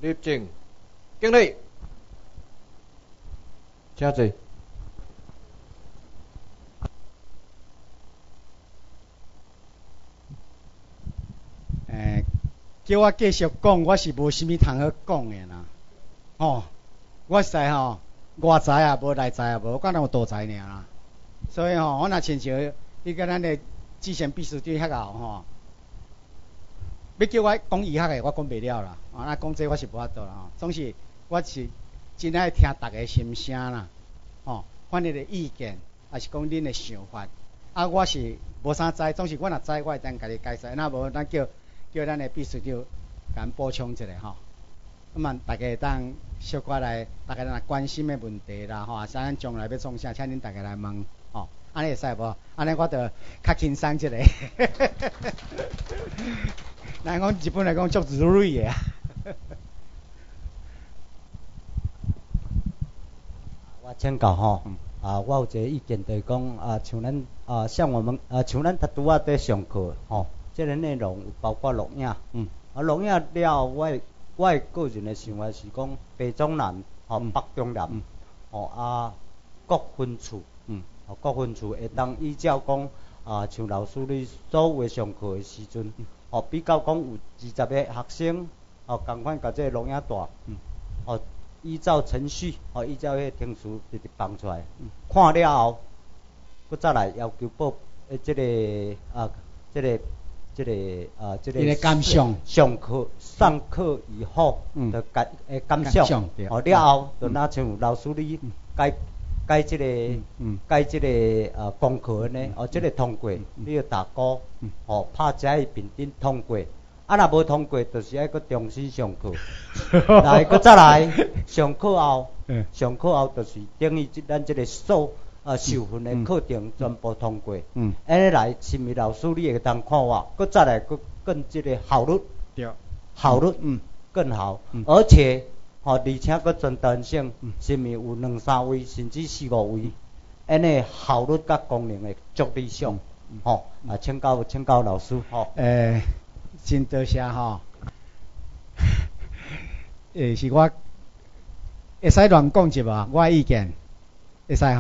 立正，敬礼，请坐。 叫我继续讲，我是无啥物通好讲的啦。我实在外财也无，内财也无，我敢有大财尔啦。所以我若亲像迄个咱的之前秘书长遐后要叫我讲医学的，我讲袂了啦。那讲这我是无法度啦。总是我是真爱听大家心声啦。反正的意见，也是讲恁的想法。我是无啥知，总是我若知，我会当家己解释。那无咱叫咱的秘书长甲咱补充一下大家当小可来，大家若关心的问题啦咱将来要创啥，请恁大家来问安尼会使无？安尼我就较轻松一下。咱讲日本来讲足如蕊的我请教我有一个意见就是讲像咱像我们像咱拄在上课这个内容有包括录影录影了我的个人的想法是讲北中南北中南各分处各分处会当依照讲像老师你所有的上课的时阵比较讲有20个学生同款把这个录影带依照程序依照迄个程序直直放出来看了后佫再来要求报这个感想上课以后的感想了后就若像老师你解这个功课呢这个通过你要大鼓拍这个平顶通过若无通过就是爱佫重新上课来佫再来上课后就是等于咱这个受训的课程全部通过安尼来是毋是老师你会当看我佫再来佫更这个效率效率更好而且而且佫全弹性是毋是有2-3位甚至4-5位安尼效率甲功能会足理想请教老师真多谢是我会使乱讲一无？我的意见会使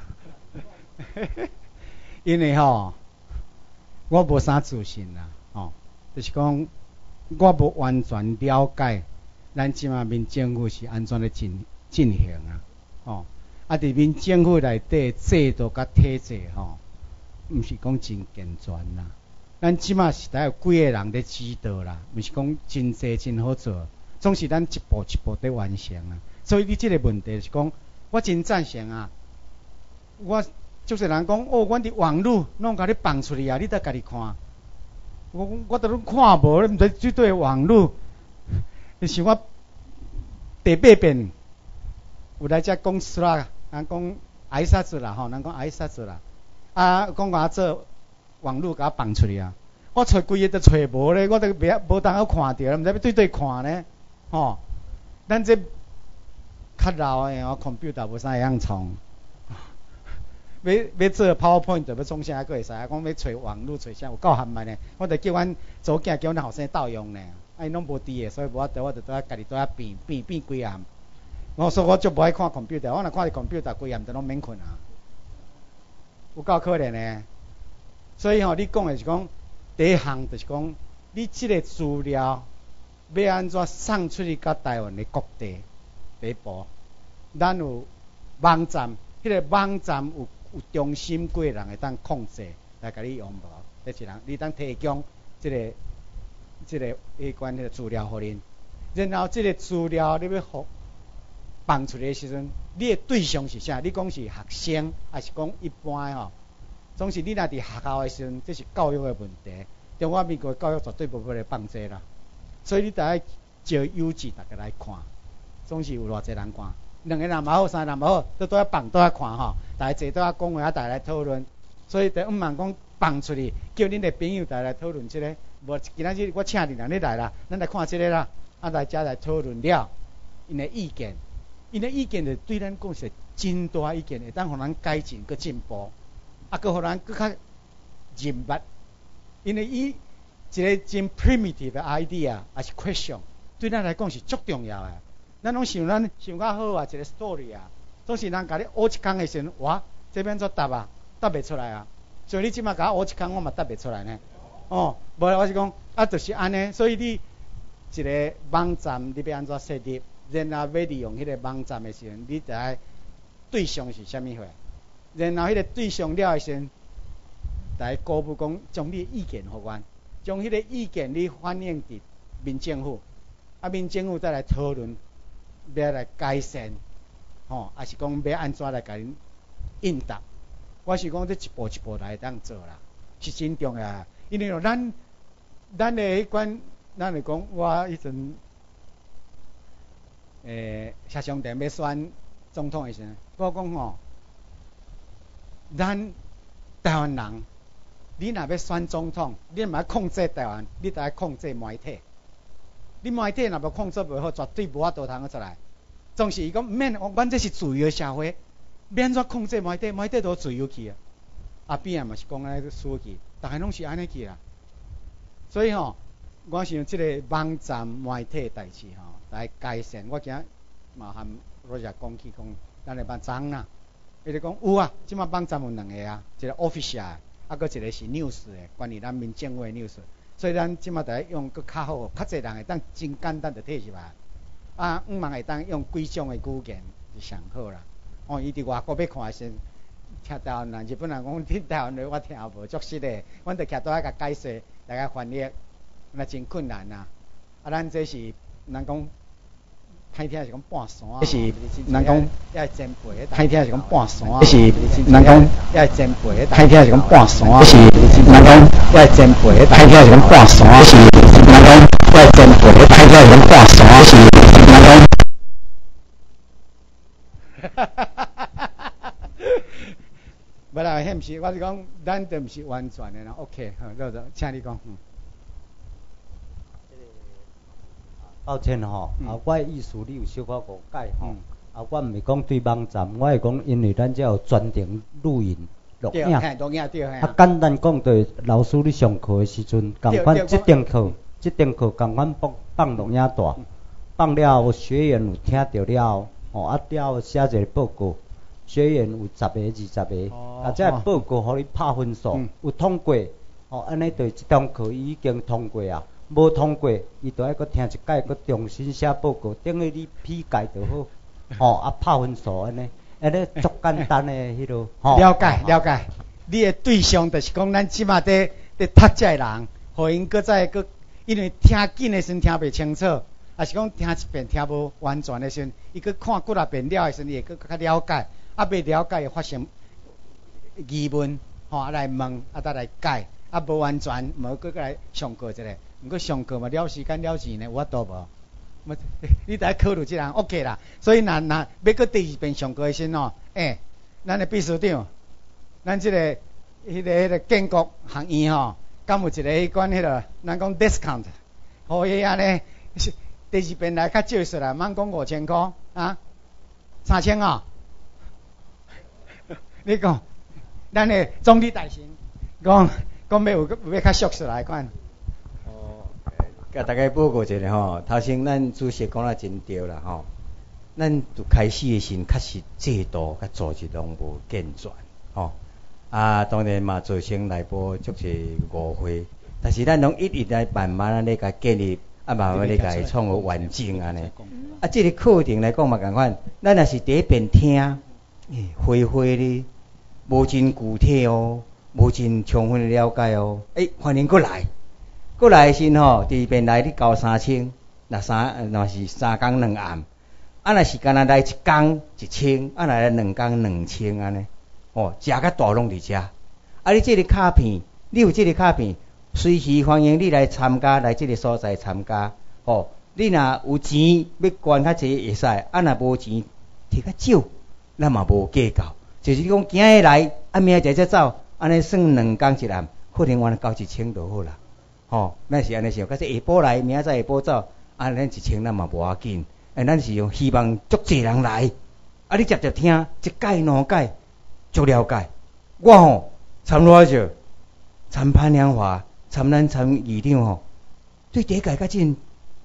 因为我无啥自信啦就是讲我无完全了解咱即马民政府是安怎咧进行伫民政府内底制度甲体制毋是讲真健全啦。咱即马是有几个人咧指导啦，毋是讲真济真好做，总是咱一步一步在完成啊。所以你即个问题是讲，我真赞成我就是人讲阮伫网络拢甲你放出去你得家己看。我都拢看无，你毋知绝对网络。是我第8遍有来遮公司啦，人讲挨杀子啦人讲挨杀子啦，讲我做网络甲放出去我找规个都找无咧，我都无当好看着，毋知要对看呢咱这较老的computer 无啥会晓创。要做 PowerPoint 要创啥个会使讲要找网络找啥有够含慢呢。我著叫阮组囝叫阮后生盗用呢，因拢无伫的，所以无法度，我著在家己在变几项。所以我足无爱看 computer， 我若看着 computer 规项都拢免困有够可怜呢。所以你讲的是讲第一项就是讲，你即个资料要安怎送出去到台湾的各地。第一步，咱有网站，迄个网站有中心几个人会当控制来甲你用无？第一人，你当提供即个有关迄个资料互恁，然后即个资料你要放出来的时阵，你的对象是啥？你讲是学生，还是讲一般的总是你若伫学校的时阵，这是教育的问题。中华民国的教育绝对无可能放这啦，所以你得要招优质大家来看，总是有偌济人看。2个人嘛好，3个人嘛好，都要放，都要看大家坐都要讲话，大家来讨论。所以毋茫讲放出去，叫恁的朋友大家来讨论这个。无今仔日我请你来啦，咱来看这个啦，大家来讨论了因的意见，就对咱讲是真大意见，会当互咱改进佮进步，佮互咱佮较认捌。因为一个真 primitive 的 idea 还是 question， 对咱来讲是足重要的。咱拢想较好啊，一个 story 啊，总是人甲你学一工的时阵，哇，这边做答啊，答袂出来啊。所以你即马甲我学一工，我嘛答袂出来呢。哦，无我是讲啊，就是安尼，所以你一个网站你要安怎设立，然后要利用迄个网站的时阵，你就爱对象是啥物货，然后迄个对象了的时阵，来鼓舞讲将你的意见互阮，将迄个意见你反映伫民政府，啊民政府再来讨论，要来改善，还是讲要安怎来甲恁应答。我是讲这一步一步来当做啦，是真重要。因为咱的迄款，咱来讲，我迄阵谢长廷要选总统的时阵，我讲咱台湾人，你若要选总统，你嘛要控制台湾，你就要控制媒体。你媒体若要控制袂好，绝对无法度通出来。总是伊讲，免，阮这是自由的社会，免怎控制媒体，媒体都自由去啊。阿扁也嘛是讲安尼输去，大家拢是安尼去啦。所以我想即个网站媒体代志来改善，我今嘛含罗日讲起讲，咱的网站啦，伊就讲有啊，即马网站有2个啊，一个 official 的，啊，搁一个是 news 的，关于咱民政府的 news。所以咱即马就用搁较好，较侪人会当真简单就摕入来，啊，毋茫会当用几种的语言是上好啦。伊伫外国要看先。听台湾人、日本人讲听台湾话，我听无足实的，阮着徛倒来甲解释，大家翻译，那真困难啊！啊，咱这是人讲，歹听是讲半山，这是人讲要前辈，歹听是讲半山，这是人讲要前辈，歹听是讲半山，这是人讲要前辈，歹听是讲半山，这是人讲要前辈，歹听是讲半山，这是人讲。哈哈哈哈哈！无啦，迄毋是，我是讲，咱都毋是完全的啦。OK， 好，请你讲。 抱歉我的意思你有小可误解我毋是讲对网站，我是讲因为咱这有专程录影。录影对。简单讲，就是老师你上课的时阵，共款这堂课共款放录影带，放了后学员有听到了后，了后写一个报告。学员有10个、20个，这个报告互你拍分数，有通过，安尼就是这堂课已经通过啊。无通过，伊就爱搁听一届，搁重新写报告，等于你批改就好，拍分数安尼足简单的迄落。 了解。你的对象就是讲咱即马在读这的人，互因搁再因为听紧的时阵听袂清楚，还是讲听一遍听无完全的时阵，伊搁看几啊遍了的时阵，伊会搁较了解。未了解发生疑问，来问，再来改，无完全，无搁来上课一下，毋过上课嘛了时间了钱呢，有法度无？你得考虑这人 OK 啦。所以若要搁第2遍上课的时阵咱的秘书长，咱这个迄个建国学院敢有一个迄款迄个，咱讲 discount， 互伊安尼第2遍来较少数啦，莫讲5000块啊，3000你讲，咱的总理大臣讲要较俗实来款。 甲大家报告一下头先咱主席讲得真对啦咱就开始的时确实制度甲组织拢无健全当然嘛造成内部足侪误会，但是咱拢一直来慢慢咧甲建立，慢慢咧甲伊创个完整安尼。这个课程来讲嘛共款，咱若是第1遍听，灰咧。无真具体无真充分的了解欢迎过来的时候第2遍来你交3000，若是3工2暗，若是干那来1工1000，来2工2000安尼，食较大拢伫遮。你这个卡片，你有这个卡片，随时欢迎你来参加，来这个所在参加。你若有钱要捐较济会使，若无钱摕较少，咱嘛无计较。就是讲今日来，明仔才走，安尼算2工1暗，可能我交1000就好啦。咱是安尼想，假设下晡来，明仔下晡走，咱1000咱嘛无要紧。咱是用希望足济人来，你接听1届2届，足了解。我参偌少，参潘良华，参议长对第1届较真，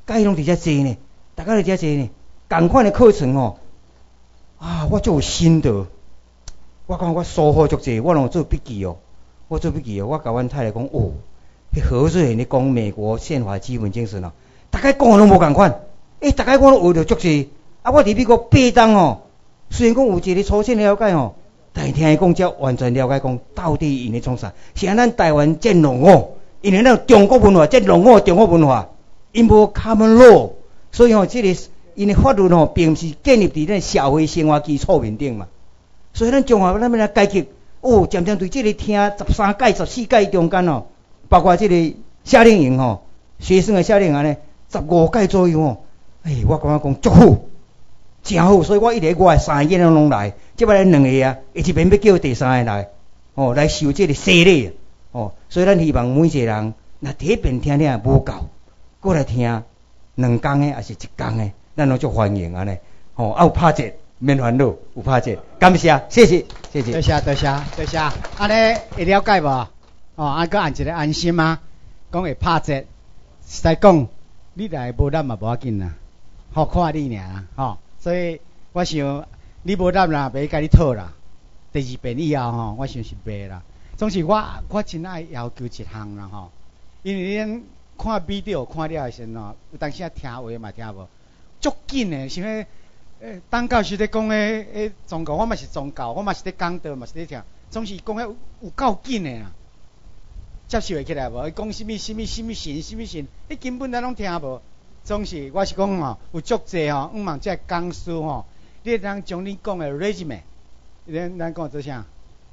甲伊拢伫遮坐呢，大家伫遮坐呢，共款的课程吼，我足有心得，我感觉我收获足济，我拢做笔记哦，我甲阮太太讲哦，迄何瑞咧讲美国宪法基本精神哦，大家讲的拢无共款，大家我拢学着足济，我伫美国8冬哦，虽然讲有一个粗浅了解吼，但听伊讲才完全了解讲到底因咧创啥，是咱台湾这浓厚，因为咱中国文化这浓厚中国文化，因无 common law， 所以吼这个因的法律吼并毋是建立伫咱社会生活基础面顶嘛，所以咱中华咱要来改革，渐渐对这个听13届14届中间哦，包括这个夏令营吼，学生的夏令营呢15届左右哦，我感觉讲足好。真好，所以我一直我的3个囡仔拢来，即摆来2个啊，一边要叫第3个来，来受这个洗礼，所以咱希望每一个人，若第一遍听无够，过来听2天的还是1天的，咱拢足欢迎安尼，有拍折免烦恼，有拍折，感谢，谢谢。 多谢，安尼会了解无？搁按一个安心啊，讲会拍折，实在讲，你来无咱嘛无要紧啦，好看你尔，所以我想你无答啦，袂甲你讨啦。第2遍以后我想是袂啦。总是我真爱要求一项啦因为恁看 video 看了的时候有当时听话嘛听无，足紧的，像当教授咧讲宗教，我嘛是宗教，我嘛是咧讲道，嘛是咧听，总是讲有够紧的啦。接受会起来无？伊讲什么神，你根本咱拢听无。总是我是讲有足济毋茫这讲师你会当将你讲的 resume， 咱讲做啥？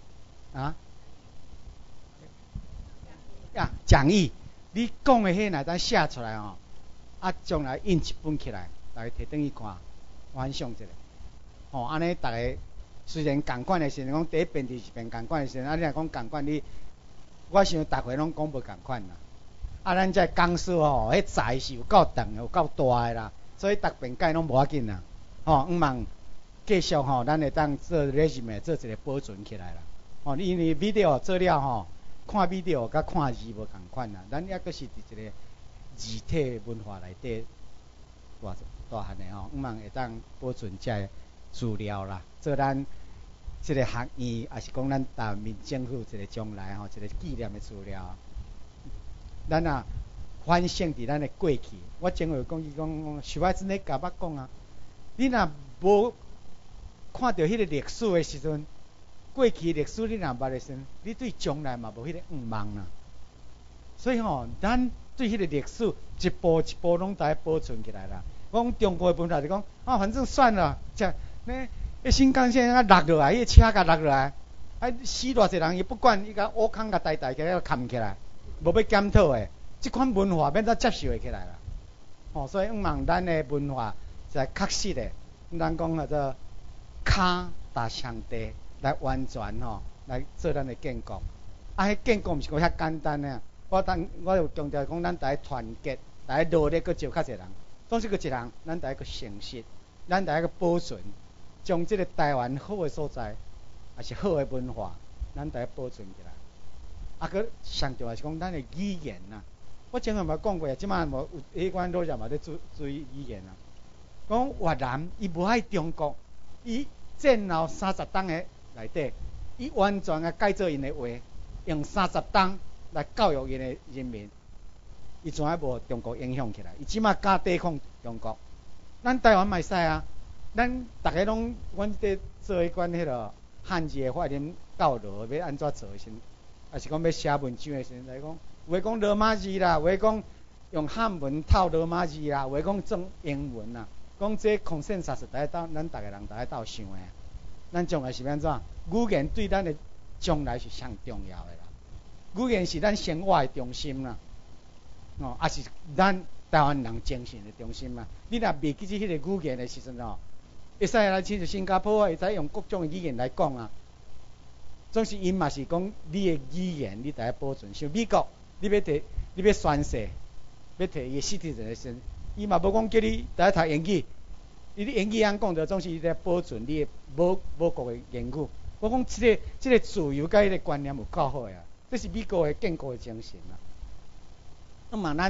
讲义，你讲的迄若当写出来将来印一本起来，大家摕转去看，反赏一下。安尼大家虽然共款的时阵，讲第1遍、第2遍共款的时阵，你若讲共款，我想大家拢讲无共款啦。咱这讲师迄才是有够长、有够大的啦，所以逐遍改拢无要紧啦。毋茫继续咱会当做 resume 做一个保存起来啦。因为 video 做了看 video 甲看字无共款啦，咱抑阁是伫一个字体文化内底大汉的毋茫会当保存这资料啦，做咱这个学院，也是讲咱台湾政府一个将来一个纪念的资料。咱反省伫咱的过去，我前回讲伊讲，许怀真咧甲捌讲啊，你若无看到迄个历史的时阵，过去历史你若捌的时阵，你对将来嘛无迄个望啦。所以咱对迄个历史一步一步拢大家保存起来啦。我讲中国的文化就讲反正算了，新干线落落来，迄车甲落落来，死偌济人伊不管，伊甲乌空甲大起来扛起来。无要检讨的，即款文化免得接受会起来啦。所以望咱的文化是确实的，咱讲叫做脚踏上地来完全来做咱的建国。迄建国毋是讲遐简单的，我有强调讲，咱大家团结，大家努力去招较侪人，总是个一人，咱大家个诚实，咱大家个保存，将即个台湾好的所在，也是好的文化，咱大家保存起来。佮上重要是讲咱的语言呐，我前回嘛讲过，即摆无有迄款老师嘛咧注意语言啊。讲越南伊无爱中国，伊战后30冬的内底，伊完全个改做因的话，用30冬来教育因的人民，伊从来无中国影响起来，伊即摆敢抵抗中国。咱台湾嘛会使啊，咱逐个拢阮伫做迄款迄落汉字的发音教导要安怎做先。也是讲要写文章的时阵来讲，有诶讲罗马字啦，有诶讲用汉文套罗马字啦，有诶讲装英文啦，讲这consensus是咱逐个人大家斗想诶。咱将来是安怎？语言对咱的将来是上重要诶啦。语言是咱生活的中心啦，也是咱台湾人精神的中心啦。你若袂记起迄个语言的时阵会使来亲像新加坡会使用各种的语言来讲啊。总是因嘛是讲你的语言，你大家保存。像美国，你要宣誓，要摕伊的citizen的身，伊嘛无讲叫你大家读英语，你英语安讲着，总是伊在保存你的母国的言语。我讲即个自由甲迄个观念有够好啊，这是美国的建国的精神啊。那么咱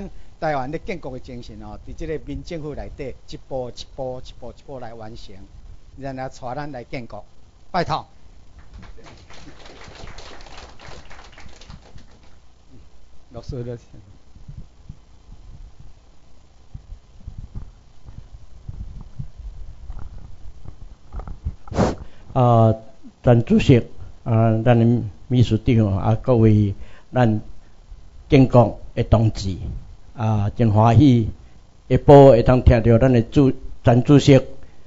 台湾咧建国的精神哦，伫即个民政府内底一步一步一步一步来完成，然后带咱来建国，拜托。老师的。 陈主席咱的秘书长各位咱建国的同志真欢喜下晡会当听到咱的陈主席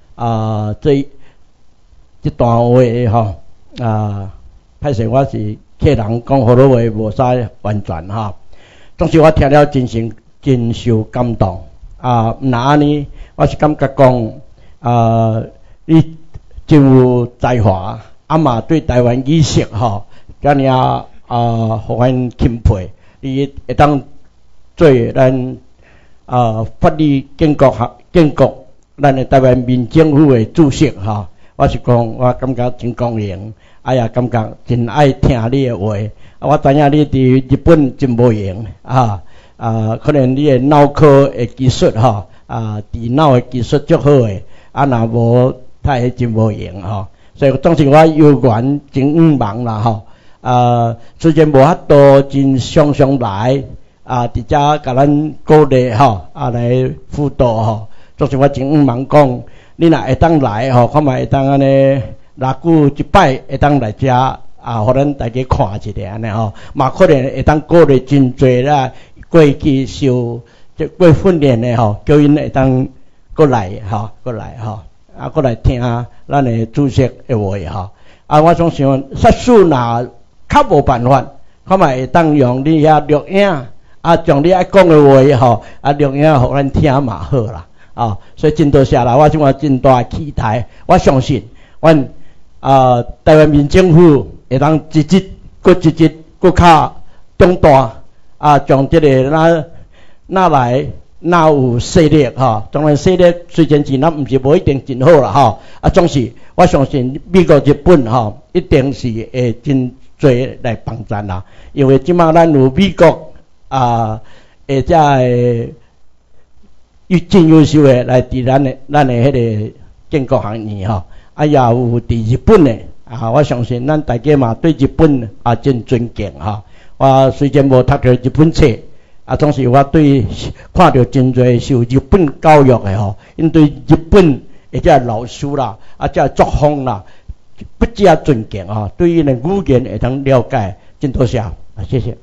这段话吼歹势我是客人讲好多话无使完全总是我听了真受感动毋那安尼我是感觉讲你真有才华嘛对台湾意识遮尔互阮钦佩，你会当做咱法律建国咱的台湾民政府的主席我是讲我感觉真光荣，也感觉真爱听你的话。我知影你伫日本真无用可能你的脑科的技术电脑的技术足好诶，若无太真无用所以总是我有缘真毋忙啦虽然无法度真常来伫遮甲咱鼓励来辅导总是我真毋忙讲，你若会当来看卖会当安尼偌久一摆会当来遮互咱大家看一下安尼嘛可能会当鼓励真侪啦过去受过训练的叫因会当过来过来听咱的主席的话我总想说实若较无办法，看卖会当用你遐录影将你爱讲的话录影互咱听嘛好啦所以真多谢啦，我即满真大期待，我相信阮台湾民政府会当一日搁较壮大将即个哪来哪有势力当然势力虽然真毋是无一定真好啦总是我相信美国日本一定是会真侪来帮咱啦，因为即满咱有美国遮的真优秀的来伫咱的迄个建国行业也有伫日本的我相信咱大家嘛对日本真尊敬我虽然无读着日本册总是我对看到真侪受日本教育的因对日本的遮老师啦遮作风啦不加尊敬对因的语言会当了解，真多谢谢谢。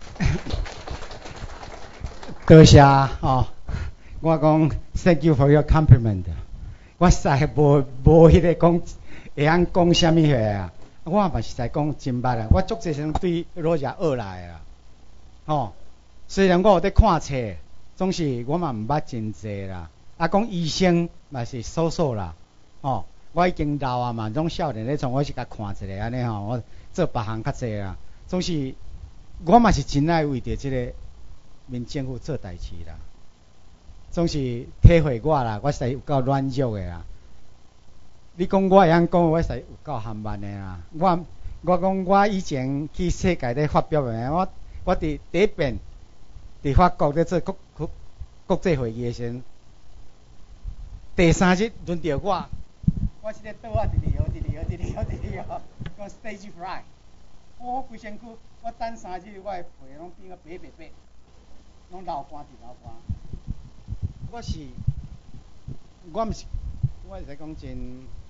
多谢我讲 thank you for your compliment。我实在无迄个讲会晓讲啥物话我嘛实在讲真捌我足侪先对老师学来虽然我有在看册，总是我嘛毋捌真济啦。讲医生嘛是少数啦。我已经老嘛，种少年咧从我是甲看一下安尼我做别项较济啦。总是我嘛是真爱为着即个民政府做代志啦。总是体会我啦，我实在有够软弱的啦。你讲我会晓讲，我实在有够含慢的啦。我讲我以前去世界咧发表的，我伫第一遍伫法国咧做国际会议的时，第3日轮到我是咧倒伫里讲 stage fright。我规身躯，我等3日，我的皮拢变啊白，拢流汗。我毋是讲真，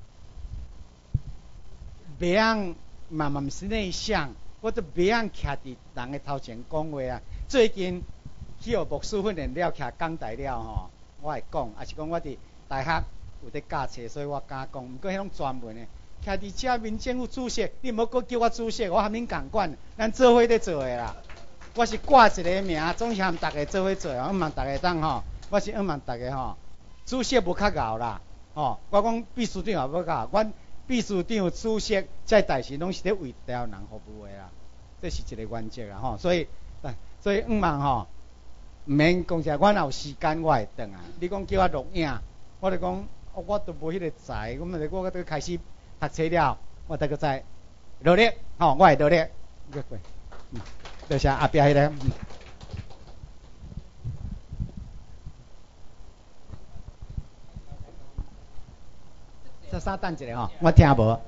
袂晓嘛毋是内向，我都袂晓徛伫人的头前讲话最近去学牧师训练了，徛讲台了我会讲，也是讲我伫大学有在教册，所以我敢讲。毋过迄种专门的，徛伫遮民政府主席，你无搁叫我主席，我含恁共管，咱做伙咧做的啦。我是挂一个名，总是含大家做伙做希望大家当我是希望大家主席无较敖啦我讲秘书长也无较敖，阮秘书长、主席这代志拢是咧为台湾人服务的啦，这是一个原则啦所以希望毋免讲啥，我若有时间我会转你讲叫我录影，我就讲我都无迄个才，我都开始读册了，我再个再努力我会努力。多谢后壁迄个。 稍等一下吼，我听无。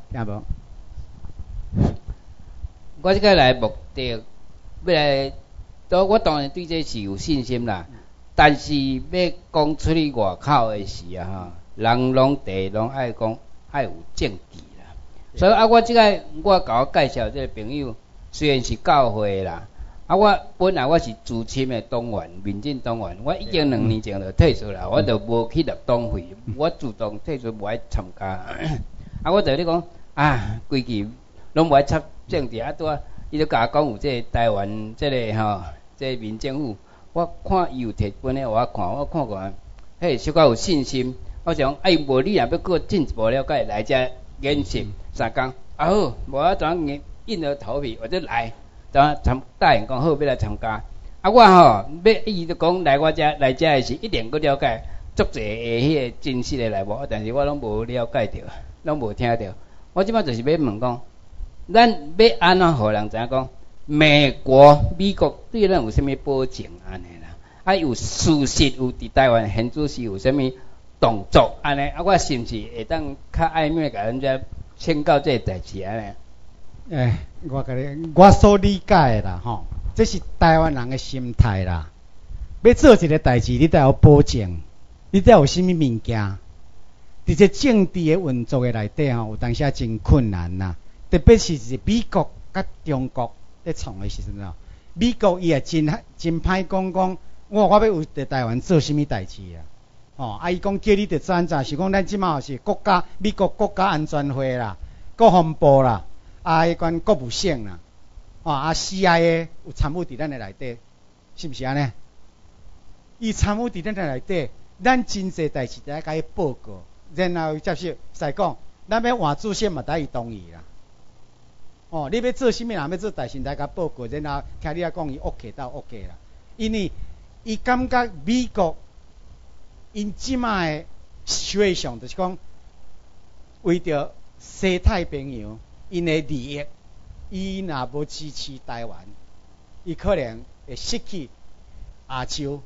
我即个来目的，要来，我当然对这是有信心啦。但是要讲出去外口的时啊，人拢爱讲爱有证据啦。所以我即个我甲我介绍这个朋友，虽然是教会啦，我本来我是资深的党员，民进党员，我已经2年前就退出啦，我就无去入党费，我主动退出，无爱参加。我就咧讲规矩拢无爱插政治拄伊就甲我讲有这个台湾这个这个民政府，我看伊有摕本的我看过，嘿，小可有信心。我想无你若要搁进一步了解，来遮演习3工，好，无我怎硬着头皮我就来，答应讲好要来参加。我要伊就讲来我遮的是一定搁了解足济的迄个真实的内幕，但是我拢无了解着，拢无听着。我即摆就是要问讲。咱要安怎互人知影讲，美国对咱有啥物保证安尼啦？有事实有伫台湾现主是有啥物动作安尼？我是毋是会当较暧昧甲人家请教这个代志安尼？ 我所理解的啦吼，这是台湾人的心态啦。要做一个代志，你得有保证，你得有啥物物件？伫这政治的运作的内底吼，有当时真困难啦。特别是美国甲中国咧创的时阵哦，美国伊也真歹讲，我要为台湾做啥物代志啊？伊讲叫你着做安怎？是讲咱即马是美国国家安全会啦、国防部啦、迄款国务省啦、CIA 有参与伫咱的内底，是毋是安尼？伊参与伫咱的内底，咱真侪代志得甲伊报告，然后接受再讲，咱要换主席嘛，得伊同意啦。你要做啥物人要做代志，大家报告，然后听你讲伊 OK 到 OK 啦。因为伊感觉美国因即卖的situation就是讲，为着西太平洋因的利益，伊若无支持台湾，伊可能会失去亚洲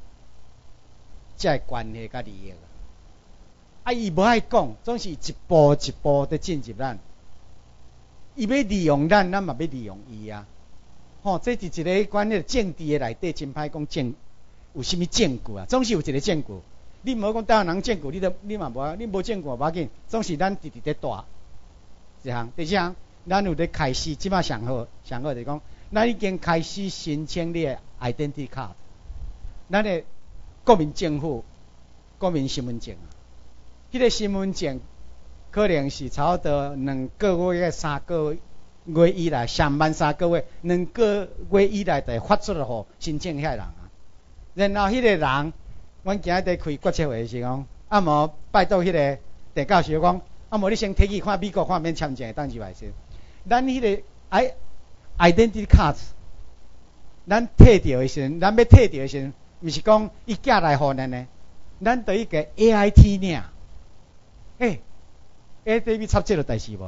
这关系甲利益。伊无爱讲，总是一步一步的进入咱。伊要利用咱，咱嘛要利用伊啊！这是一个关于政治的内底，真歹讲有啥物证据啊？总是有一个证据。你无讲台湾人证据，你嘛无，你无证据无要紧。总是咱直咧带一项。第二项，咱有咧开始，即摆上好就是讲，咱已经开始申请你的 identity card， 咱的国民政府、国民身份证啊。迄个身份证。可能是差不多2个月、3个月以来，上班3个月、2个月以来，就发出互申请遐人啊。然后迄个人，阮今日开国策会时讲，无拜托迄个陈教授讲，无你先摕去看美国看免签证，当时来先。咱迄个identity card， 咱摕到的时阵，咱要摕到的时阵，毋是讲伊寄来互咱的，咱得一个 AIT 尔。AIT 插这个代志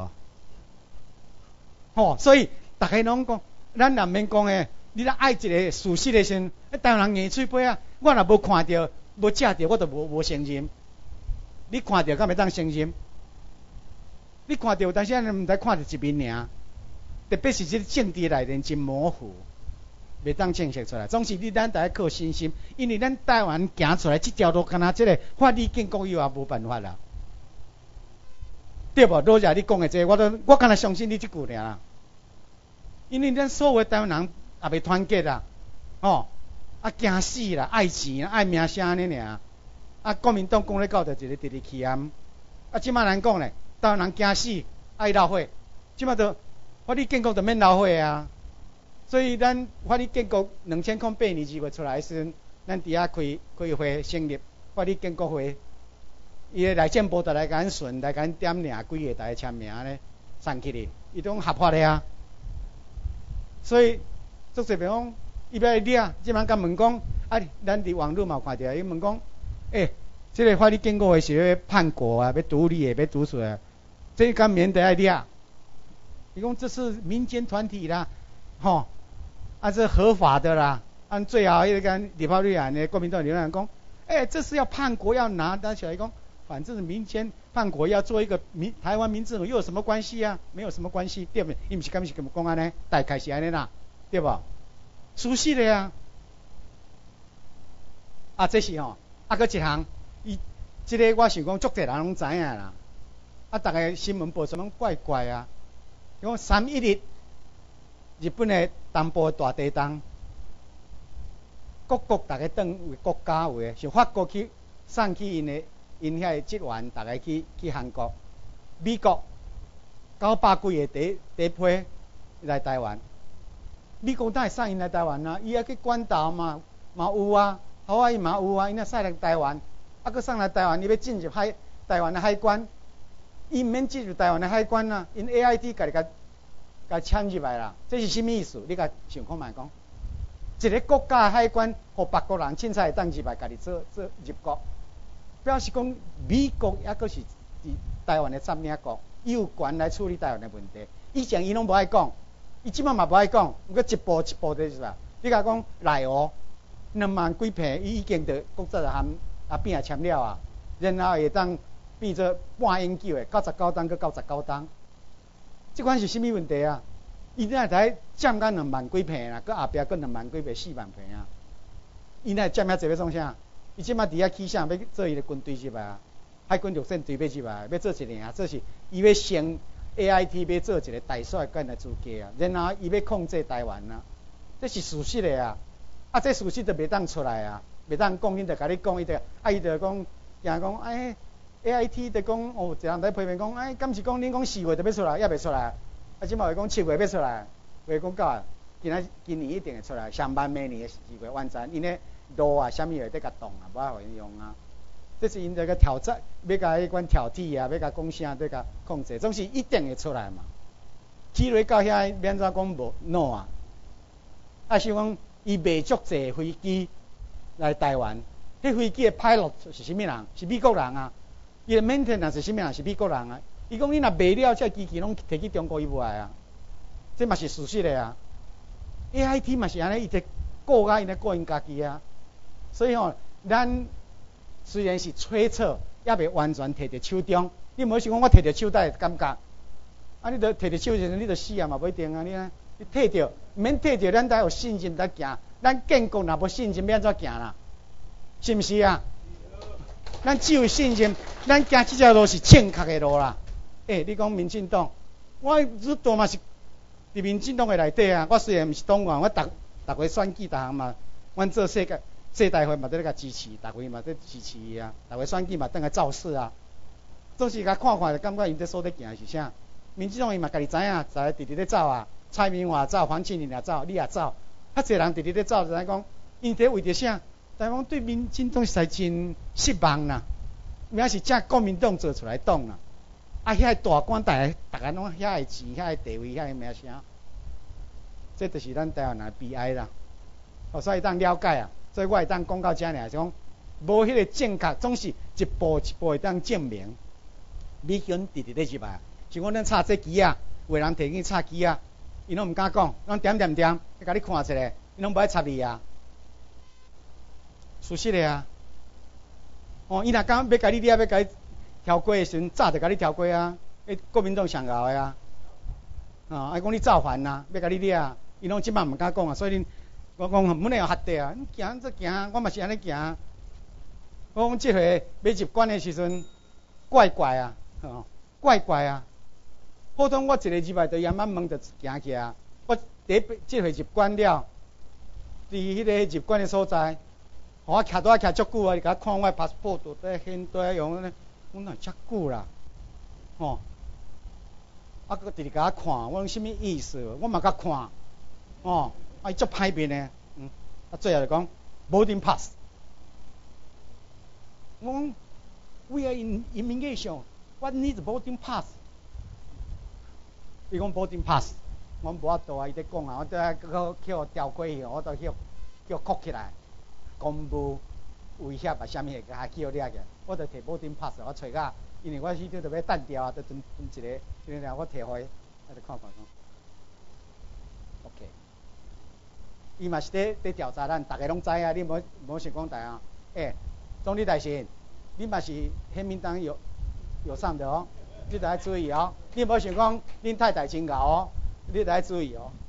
无？所以大家拢讲，咱若免讲诶，你若爱一个事实的时阵，台湾人硬嘴巴啊，我若无看到、无食到，我就无承认。你看到，敢会当承认？你看到，但是咱毋知看到一面尔，特别是这政治内面真模糊，袂当证实出来。总是咱得靠信心，因为咱台湾行出来这条路，敢若这个法律建国以后也无办法啦。对无？罗姐你讲的这个，我敢若相信你这句尔啦。因为咱所有台湾人也袂团结啦，惊死啦，爱钱啦，爱名声安尼尔。国民党讲咧到着一个直直起暗，即摆人讲咧，台湾人惊死，爱闹火，即摆就法律建国就免闹火啊。所以咱法律建国2008年2月出来时阵，咱伫遐开会成立法律建国会。伊个内政部就来甲咱巡，来甲咱点领几个大家签名咧，送去哩，伊种合法的啊。所以足侪朋友讲，伊要来掠，即摆甲问讲，咱伫网络嘛有看到，伊问讲，这个法律建国的是要叛国啊，要独立的，要独处的，这敢免得爱掠？伊讲这是民间团体啦，这合法的啦，最后迄个跟立法委员的国民党留言讲，这是要叛国要拿起来讲。 反正民间叛国要做一个台湾民政府又有什么关系啊？没有什么关系，对不对？伊不是敢是咁讲安尼，大概是安尼啦，对不？熟悉的呀。啊，这是吼，搁一项，这个我想讲，足侪人拢知影啦。大概新闻报什么怪怪啊？讲3·11，日本的东部大地震，各国大家当为国家有诶，是法国去送去因遐职员，大家去韩国、美国900几个地批来台湾。美国当然送因来台湾啊，伊还去关岛嘛有啊，好啊伊嘛有啊，因也送来台湾，搁送来台湾，伊要进入台湾的海关，伊毋免进入台湾的海关啊，因 AIT 甲签入来啦，这是什么意思？你甲想看卖讲，一个国家的海关，互别国人凊彩会当入来，家己做入国。表示讲，美国抑阁是台湾的占领国，伊有权来处理台湾的问题。以前伊拢无爱讲，伊即摆嘛无爱讲，毋过一步一步就是啦。你甲讲内湖2万几平，伊已经着国际函变也签了啊，然后会当变做半永久的99档，搁99档。即款是啥物问题啊？伊哪会占甲2万几平啦，搁后壁搁2万几平、4万平啊？伊哪会占遐济要创啥？伊即摆伫遐起啥要做伊的军队入来啊？海军陆战队要入来，要做一个啊，这是伊要升 AIT 要做一个大帅官来资格啊，然后伊要控制台湾啊，这是事实的啊。这事实就袂当出来啊，袂当讲，因着甲你讲，伊着讲，惊讲AIT 着讲哦，一人在批评讲，敢是讲恁讲4月就要出来，也袂出来。即摆话讲7月要出来，话讲到今年一定会出来，上半明年的2月完成，因为路啊，啥物会得甲动啊，无法互因用啊。这是因这个挑战，要甲迄款挑剔啊，要甲讲啥，要甲控制，总是一定会出来嘛。起落到遐免怎讲无 no 啊？是讲伊卖足济飞机来台湾，迄飞机的 pilot 是啥物人？是美国人啊。伊的 maintenance 是啥物人？是美国人啊。伊讲伊若卖了，这机器拢摕去中国伊卖啊，这嘛是事实的啊。AIT 嘛是安尼，伊得顾因咧顾因家己啊。所以咱虽然是揣测，也袂完全摕伫手中。你无想讲我摕伫手袋感觉，你着摕伫手时，你着死啊嘛，不一定啊。你摕着，毋免摕着，咱才有信心才行。咱建国若无信心，要安怎行啦？是毋是啊？咱只有信心，咱行这条路是正确的路啦。你讲民进党，我愈多嘛是伫民进党的内底啊。我虽然毋是党员，我逐回选举，逐项嘛，阮做世代会嘛在咧甲支持，逐回嘛在支持伊啊。逐回选举嘛当来造势啊。总是甲看就感觉因这所在行是啥？民进党伊嘛家己知影，在直直咧走啊。蔡明华走，黄庆玲也走，你也走，遐侪人直直咧走，就来讲，因伫为着啥？台湾对民进党实在真失望啦。名是正国民党做出来党啦。遐大官逐个拢遐个钱、遐个地位、遐个名声，这就是咱台湾人悲哀啦。所以当了解啊，所以我会当讲到这尔，是讲无迄个正确，总是一步一步会当证明。美军直直咧入来，像讲咱插这机啊，有人摕去插机啊，伊拢毋敢讲，拢点，甲你看一下，伊拢无爱插你啊。事实的啊。伊若讲要甲你，要甲你跳过的时阵，早就甲你跳过啊！国民党上后的啊，讲你造反啊，要甲你掠，伊拢即摆毋敢讲啊，所以我讲唔能学地啊，行则行，我嘛是安尼行。我讲即回要入关的时阵，怪怪啊，怪怪啊！普通我一个入来就严门就行起啊，我即回入关了，伫迄个入关的所在。我徛倒徛足久啊！你甲看我 passport 在现在用咧，我哪遮久啦？佫直直甲我看，我讲什么意思？我嘛甲看，伊足歹面的，最后就讲 boarding pass。我讲 we are in immigration， what need boarding pass？ 伊讲 boarding pass， 我无法度啊！伊在讲啊，我在叫调过去，我都叫扣起来。公务威胁啊，啥物会甲叫掠去？我着摕boarding pass， 我找甲，因为我迄阵着要等调啊，着存一个，我摕互伊，我着看讲 ，OK。伊嘛是伫调查咱，大家拢知啊，你无想讲大啊？总理大臣， 你嘛是黑名单有上的哦，你得要注意哦。你无想讲恁太太真熬哦，你得要注意哦。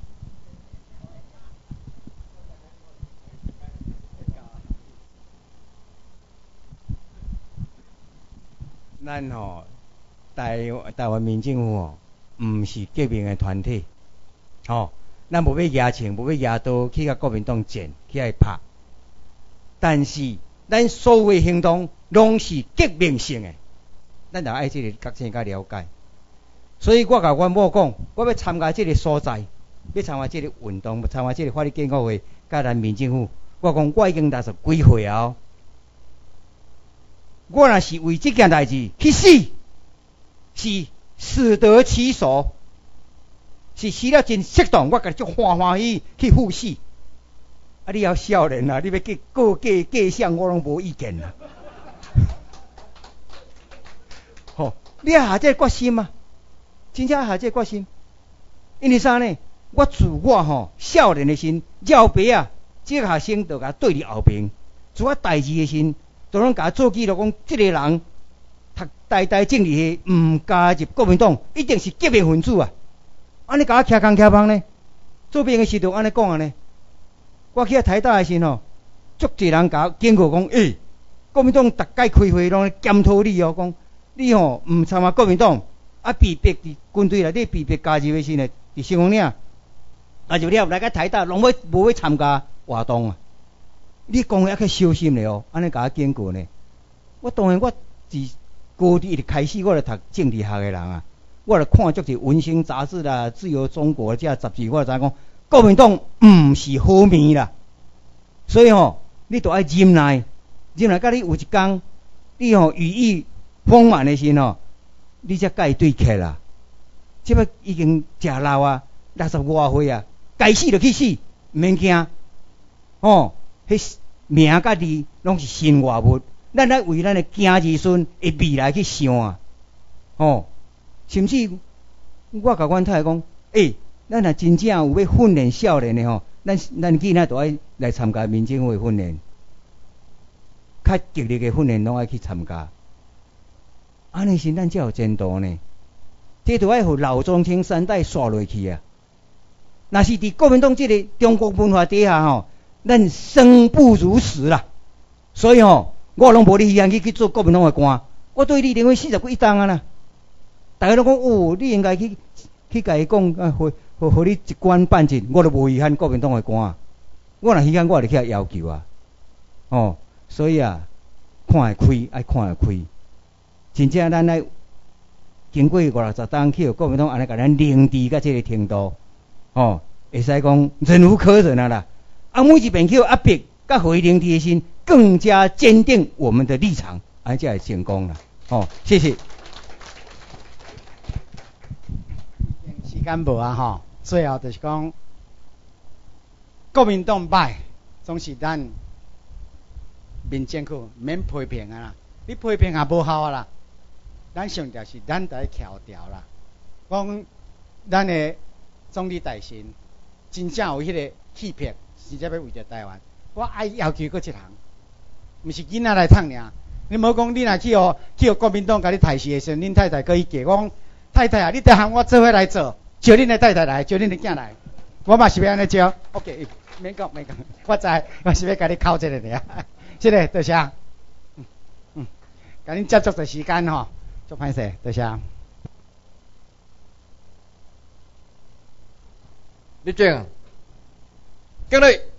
咱台湾民政府毋是革命的团体，咱无要举枪，无要举刀去甲国民党战，去甲伊拍。但是咱所有的行动拢是革命性的，咱要爱这个觉醒甲了解。所以我甲阮某讲，我要参加这个所在，要参加这个运动，要参加这个法律建构会，甲咱民政府。我讲我已经60几岁啊，我若是为这件代志去死，是死得其所，是死了真适当，我家己足欢喜去赴死。啊，你还少年啊，你要过想我拢无意见啦。你要下这个决心啊，真正下这个决心。因为啥呢？我自我少年的时，鸟爸啊，这个学生就甲对伫后边，做我代志的时，就拢甲做记录讲，这个人读台大政治系，唔加入国民党，一定是革命分子啊！安尼甲我徛工徛帮呢？做兵的时就安尼讲啊呢？我去台大的时足侪人甲我警告讲，国民党逐届开会拢检讨你哦，讲你唔参加国民党，啊被逼伫军队内底被逼加入的时呢，伫新丰岭，啊就了来个台大，拢无要参加活动啊！你讲还去小心咧哦，安尼甲我警告呢？我当然我自高中一开始我就读政治学的人啊，我就看足侪《文星》杂志啦，《自由中国》这杂志，我就知讲国民党唔是好面啦。所以你都爱忍耐，甲你有一天，你羽翼丰满的时你才甲伊对决啦。即摆已经食老啊，60外岁啊，该死就去死，唔免惊。迄名甲字拢是身外物，咱来为咱的囝儿孙的未来去想啊。甚至我甲阮太太讲，咱若真正有要训练少年的咱囡仔都爱来参加民政府的训练，较激烈的训练拢爱去参加。安尼是咱才有前途呢。这都爱互老中青三代刷落去啊。若是伫国民党这个中国文化底下咱生不如死啦。所以我拢无你去做国民党的官，我对你认为40几档啊啦。大家都讲你应该去甲伊讲互你一官半职，我都无遗憾国民党的官。我若遗憾，我就去遐要求啊。所以啊，看会开，爱看会开。真正咱来经过50档去国民党安尼甲咱凌迟到这个程度，会使讲忍无可忍啊啦。每一遍去压迫，甲互伊凌迟的心，更加坚定我们的立场，安尼才会成功啦。谢谢。 时间无啊最后就是讲，国民党歹，总是咱民政府免批评啊啦，你批评也无效啊啦。咱上调是咱得调调啦。讲咱的总理大臣真正有迄个气魄，实在要为着台湾。我爱要求搁一项，毋是囡仔来创尔。你无讲你若去国民党甲你抬死的时候，恁太太搁去嫁，讲太太啊，你得喊我做伙来做，招恁的太太来，招恁的囝来，我嘛是要安尼招。OK， 免讲，我知，我是要甲你考这个尔。是的，多谢。甲恁接触的时间足歹势，多谢。 立正，敬礼。